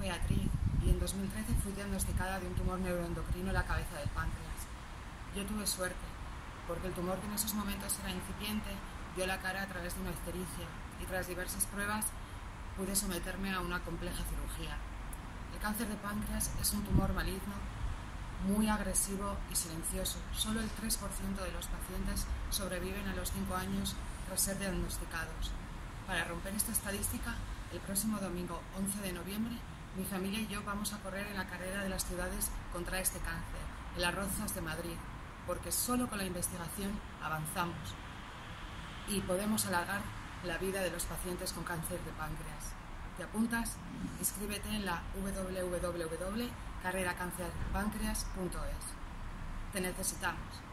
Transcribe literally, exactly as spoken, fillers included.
Beatriz y en dos mil trece fui diagnosticada de un tumor neuroendocrino en la cabeza del páncreas. Yo tuve suerte, porque el tumor que en esos momentos era incipiente dio la cara a través de una ictericia y tras diversas pruebas pude someterme a una compleja cirugía. El cáncer de páncreas es un tumor maligno muy agresivo y silencioso. Solo el tres por ciento de los pacientes sobreviven a los cinco años tras ser diagnosticados. Para romper esta estadística, el próximo domingo once de noviembre, mi familia y yo vamos a correr en la carrera de las ciudades contra este cáncer, en las Rozas de Madrid, porque solo con la investigación avanzamos y podemos alargar la vida de los pacientes con cáncer de páncreas. ¿Te apuntas? Inscríbete en la w w w punto carrera cáncer páncreas punto es. Te necesitamos.